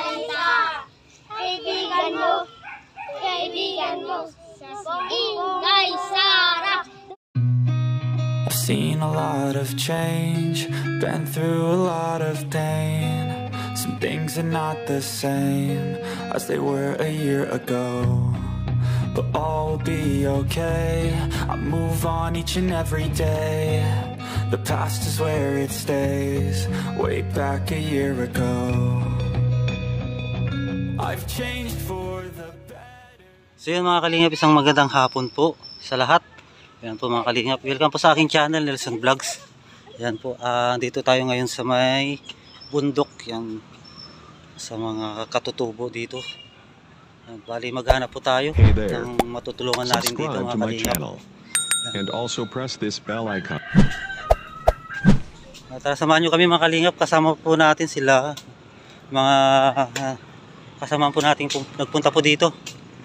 isa. Kaibigan mo, Inday Sara. I've seen a lot of change, been through a lot of pain. Some things are not the same as they were a year ago, but all will be okay. I move on each and every day. The past is where it stays, way back a year ago. I've changed for the better. So yun mga kalingap, isang magandang hapon po sa lahat. Yan po mga kalingap, welcome po sa aking channel, Nelson Vlogs. Yan po, dito tayo ngayon sa may bundok, yan, sa mga katutubo dito. Yan, bali maghanap po tayo ng matutulungan natin dito mga kalingap. And also press this bell icon. Tara, samahan nyo kami mga kalingap, kasama po natin sila, mga kasama po natin nagpunta po dito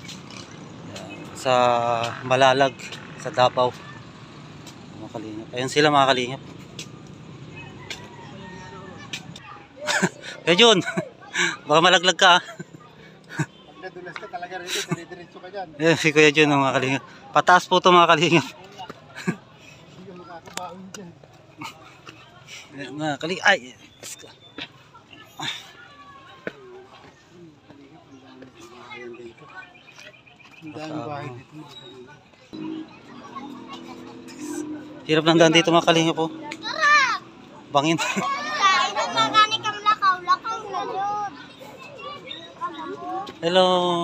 sa Malalag, sa Davao mga kalingap. Ayun sila mga kalingap. Kaya Jun, baka malaglag ka. Pag nadulas ka talaga rin, dire-diretso ka dyan. Ayun si Kuya Jun mga kalingap. Pataas po ito mga kalingap. Hindi ka makakabaon dyan. Mga kalingap, ay Ang daming bahay dito. hirap lang daan dito mga kalingap po. Bangin. Hello.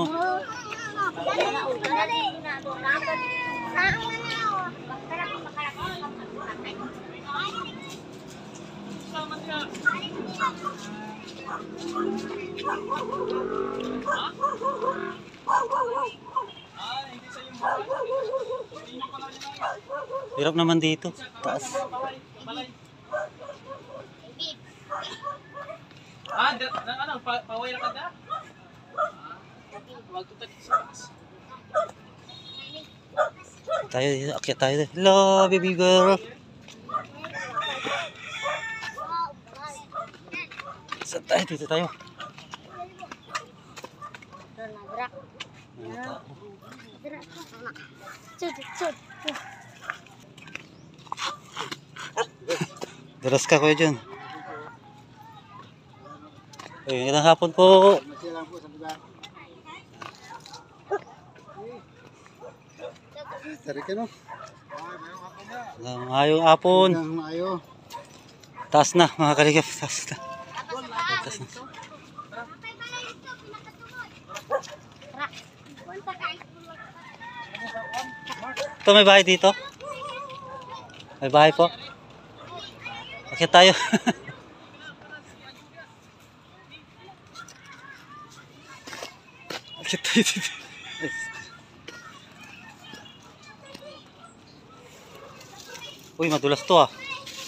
Hirap naman dito, taas. Ano, pawaya ka da? Wag tutad sa taas. Tayo, akyat tayo. Hello, baby girl. Saan tayo? Dito tayo. Daras ka Kuya Jun. Ay, magandang hapon po. Masya lang po sa lugar. Tari ka no? Ngayong hapon. Hanggang maayo. Taas na mga kalingap. Taas na. Taas na. Ito may bahay dito. May bahay po. Akyat tayo. Akyat tayo dito. Uy, madulas to ah.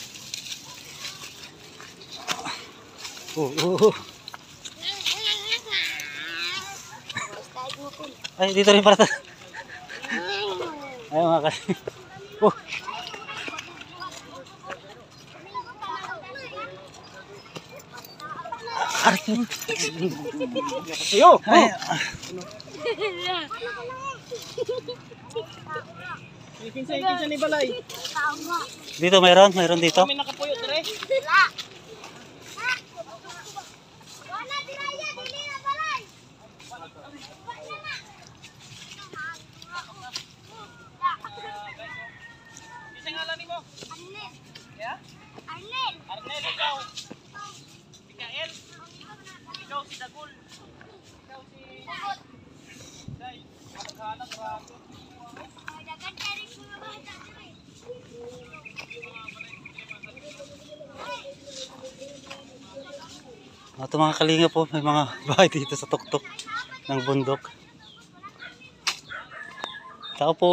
Ay, dito rin para tayo. Ay, mga kasi. Ayo! Ay, Kinsa ni balay. dito mayroon dito. Kami nakapuyo dire. Isa ngalan nimo? Arnel. Ya? Arnel. Arnel ikaw. Mikael. Ikaw si Dagul. Ikaw si Day. Maghanap ra. Dagan kari ko mga bata dire. Ito mga kalingap po, may mga bahay dito sa tuktok ng bundok. Tao po.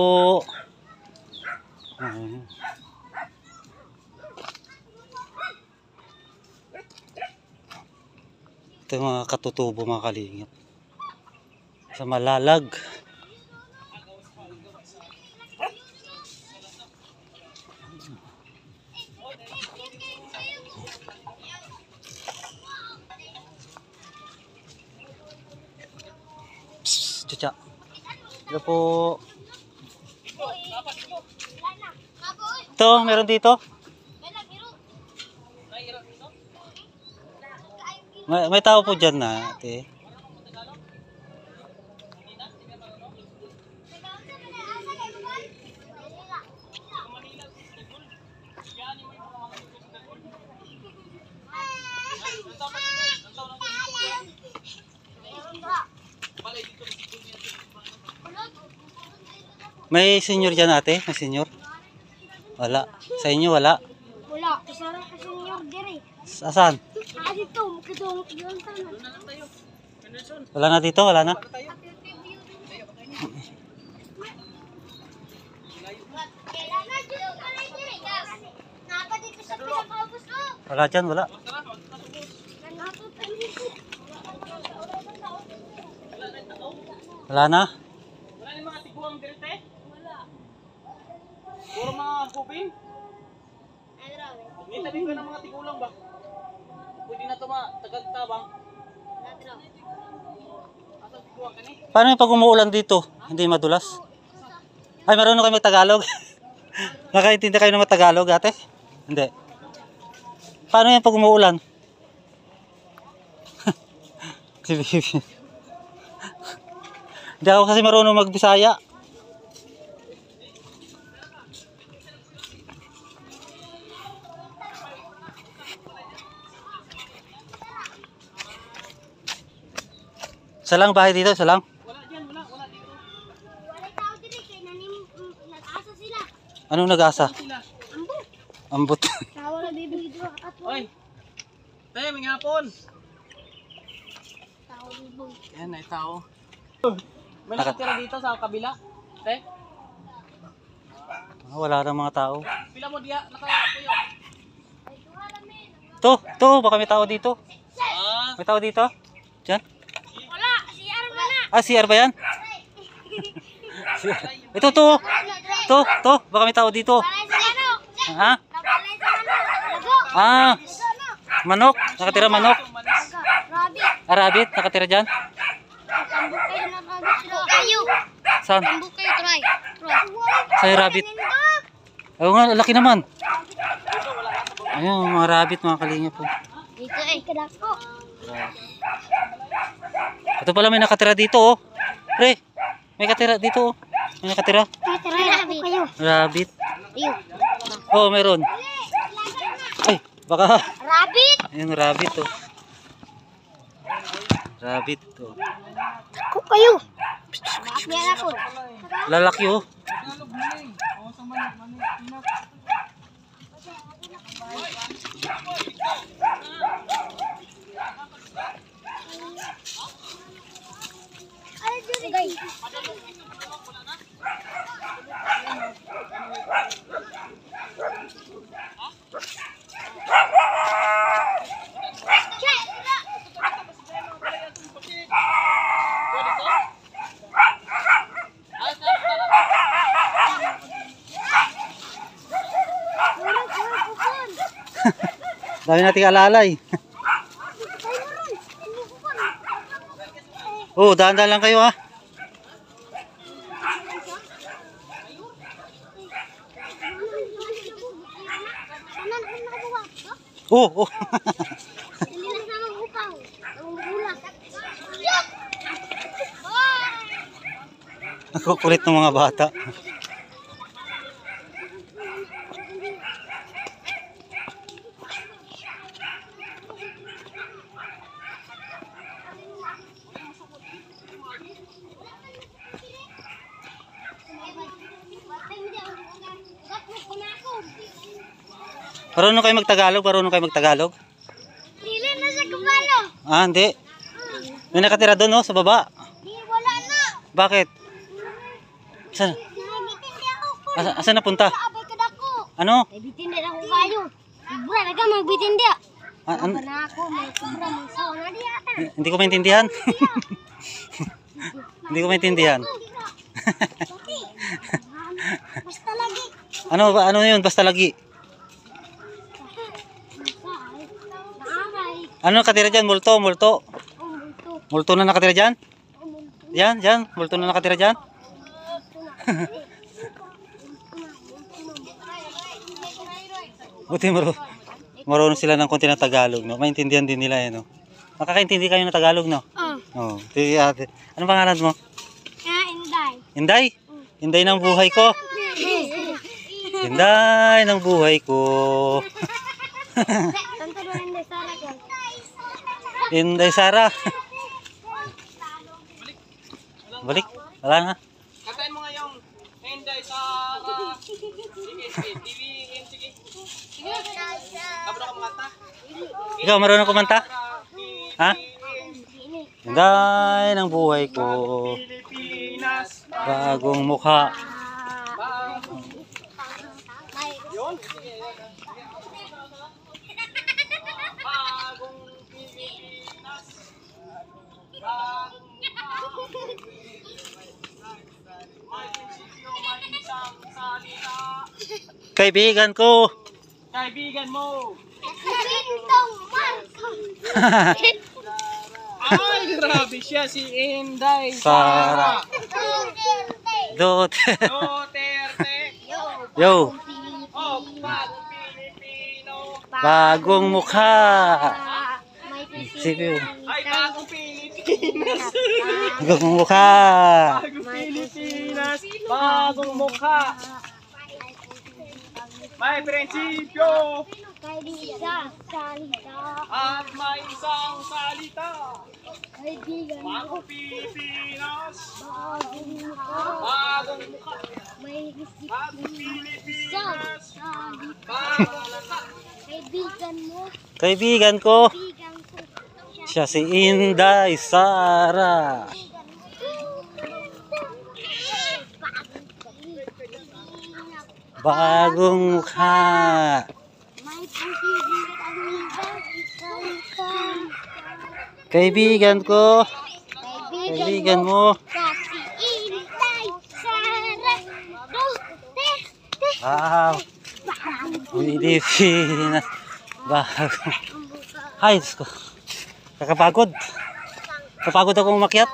Ito yung mga katutubo mga kalingap. Sa Malalag. Chucha. Ito po. Ito, meron dito. May tao po dyan na, ate. May senior dyan, ate? May senior? Wala. Sa inyo, wala? Wala, kasara ka senior dire. Asan? Dito, makitong yun sana. Wala na dito? Wala na? Kailangan dito ka rin dire. Napa dito sa pinakaubos ko. Wala dyan, wala. Wala na? Wala yung mga tiguang direte? Wala. Puro mga kupin? May tabi ka ng mga tigulang ba? Pwede na ito tagal-tabang. Asan tiguang ka ni? Paano yung pag umuulan dito? Hindi madulas? Ay, marunong kayo mag-Tagalog? Nakaintindi kayo ng mag-Tagalog, ate? Hindi. Paano yung pag umuulan? Si Bibi. Hindi ako kasi marunong mag-Bisaya. Isa lang bahay dito, isa lang. Wala dyan, wala dito. Wala tao dire kay nag-asa sila. Anong nag-asa? Sila. Ambot. Tawa na bibig dito at Oy! Tayo, may hapon. tao bibig. Yan, ay tao. May nakatira dito sa kabila. Te, Wala na mga tao. pila mo diya, nakapuyo. To, baka may tao dito. Ah, May tao dito? Diyan? Wala, si Armana. Ah, CR ba yan? Ito, to, baka may tao dito. Palay sa ano? Ha? Palay sa ano? Lago. Ah, manok. Nakatira manok. Rabbit. Ah, rabbit. Nakatira dyan. Tambok kayo na rabbit. Kayo. Saan? Tambok kayo, try. Sa'yo rabbit. Oo nga, laki naman. Ayun, mga rabbit, mga kalinga po. Dito eh. Kadako. Ito pala may nakatira dito, oh. Pre, may nakatira dito, oh. May nakatira. Try rabbit. Kayo. Rabbit. Ayun. Oh, meron. Ay, baka. Rabbit. Ayun, rabbit, oh. Rabbit, oh. Ako kayo. Meron ako. Lalaki, oh. Ay, dito. Dami nating alalay. Oh, dahan-dahan lang kayo, ha. Oh. Ako kulit ng mga bata. Marunong kayo magtagalog? Dili na sa kabalo. Ah, hindi. May nakatira doon, oh, sa baba. Di wala na. Bakit? Saan? Nagitindi ako ko. Asan napunta? Abay ka dako. Ano? Ay bitindi ako kayo. Ibra na ka magbitindi. An Na ako may kubra may sawa na diya. hindi ko maintindihan. Hindi ko maintindihan. Basta lagi. Ano yun? Basta lagi. Naamay. Ano nakatira dyan? Multo. Multo. Multo na nakatira dyan? Multo Diyan. Multo na nakatira dyan. Buti marunong sila ng konti ng Tagalog, no? Maintindihan din nila, no? Makakaintindi kayo ng Tagalog, no? Oo. Sige, ate. Anong pangalan mo? Inday. Inday? Inday ng buhay ko. Inday ng buhay ko. Tanto na Inday Sara ko. Inday Sara. Balik. Wala na. Kantahin mo nga yung Inday Sara. Sige. Kabro ka kumanta? Ikaw marunong kumanta? Ha? Inday ng buhay ko. Pilipinas. Bagong mukha. Yun. Bagong Pilipinas. May prinsipyo, may isang salita. Kaibigan ko. Kaibigan mo. Bintong Marcos. Ay, grabe siya si Inday Sara. Duterte. Duterte. Yo. Oh, bagong Pilipino. Bagong mukha. May Sige. Ay, bagong Pilipinas. Bagong mukha. Bagong Pilipinas. Bagong mukha. May prinsipyo. Kaibigan, salita. At may isang salita. Kaibigan, Bagong Pilipinas. bagong mukha. Bagong mukha. May isip Bagong Pilipinas. salita. Bagong mukha. Kaibigan mo, Kaibigan ko. kaibigan ko. Siya si Inday Sara. Bagong mukha. May posibilidad ang isang Kaibigan ko. Kaibigan mo. kasi Inday Sara Duterte. Wow. Pilipinas. Bagong. Ay, Diyos ko. Kakapagod. Kapagod akong umakyat.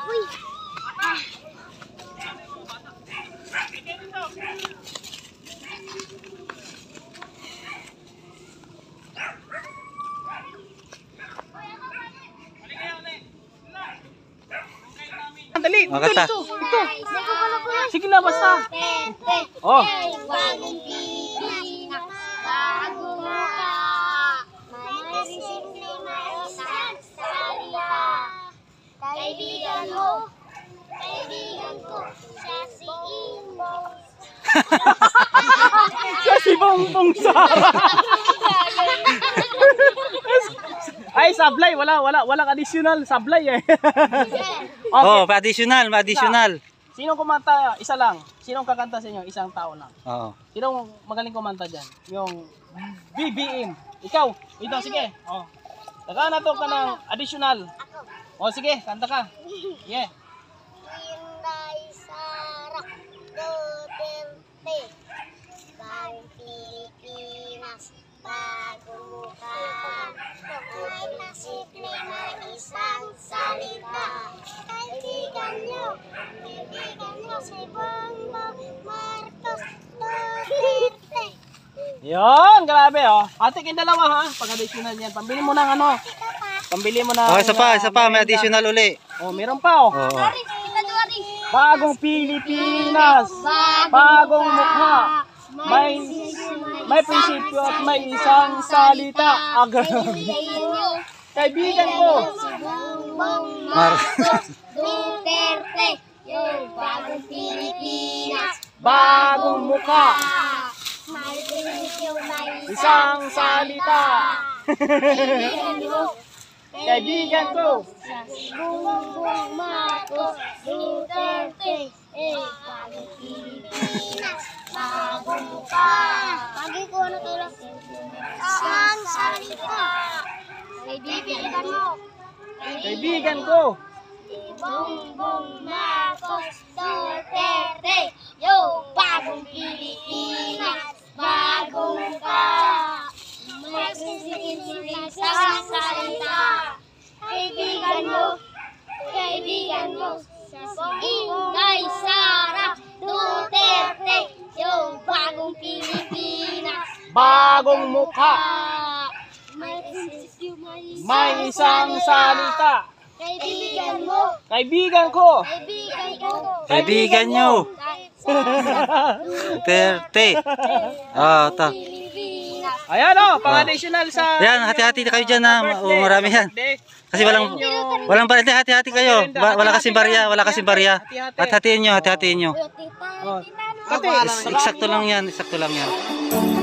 Dali. Makata. Sige na, basta. Oh. Bagong Pilipinas, bagong mukha. May simple na isang salita. Kaibigan ko, siya si Inday. Siya si Bongbong Sara. Ay, sablay. Walang additional. Sablay eh. Oh, Okay. additional. Sinong kumanta? Isa lang. Sinong kakanta sa inyo? Isang tao lang. Oo. Sinong magaling kumanta dyan? Yung BBM. Ikaw. Ito, sige. Oh. Nakanatok ka ng additional. Oh, sige. Kanta ka. Yeah. Inday Sara Duterte, bagong Pilipinas, bagong mukha. May nasikli na isang salita. Kaibigan nyo si Bongbong Marcos Duterte. Yun, grabe oh. Ate, kayong dalawa ha. Pag-additional yan. Pambili mo ng ano. Pambili mo ng... Oh, isa pa. May additional uli. Oh, meron pa oh. Oo. Bagong Pilipinas. Bagong mukha. May prinsipyo at may isang salita. Kaibigan ko. Marcos Duterte, yung bagong Pilipinas, Bagong mukha. may prinsipyo, may Isang salita. Kaibigan Kaibigan ko. Bongbong Marcos Duterte, bagong Pilipinas, bagong mukha. Pagi ko ano tulog? Isang salita. Kaibigan mo. Kaibigan ko. Bongbong Marcos Duterte, yo, bagong Pilipinas, bagong mukha. May prinsipyo sa salita. Kaibigan mo, Inday Sara Duterte, yung bagong Pilipinas. Bagong mukha. May isang salita. Kaibigan mo. Kaibigan ko. Kaibigan ko. Kaibigan nyo. Duterte. Pilipinas. Ayan o, pang-additional sa... Yan, hati-hati kayo dyan ha. Marami yan. Kasi walang barya. Hati-hati kayo. Wala kasing barya. At hatiin nyo. Kati. Eksakto lang yan.